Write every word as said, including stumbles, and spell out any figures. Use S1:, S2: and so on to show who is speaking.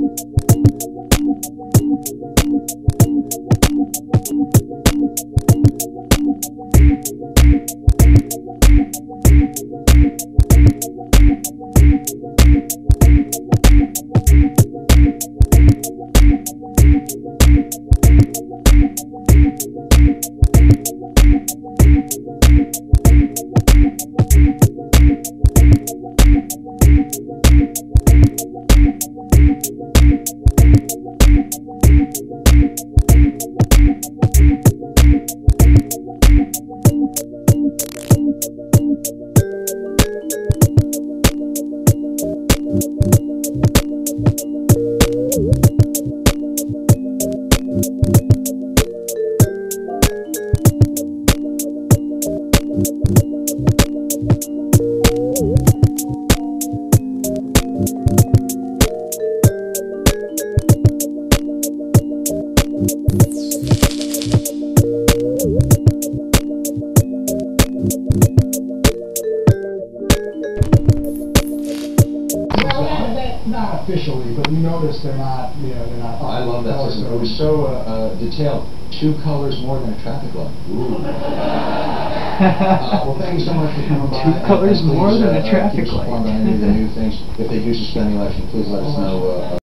S1: Not officially, but you notice they're not, you know, they're not.
S2: Oh, I love that system. It was so uh, uh, detailed. Two colors more than a traffic light. Ooh. uh, well, thank you so much for coming by.
S3: Two colors
S2: and, and please,
S3: more than
S2: uh,
S3: a traffic
S2: uh, keep us
S3: light.
S2: informed on any of the new things. If they do suspend the election, please let us know. Uh,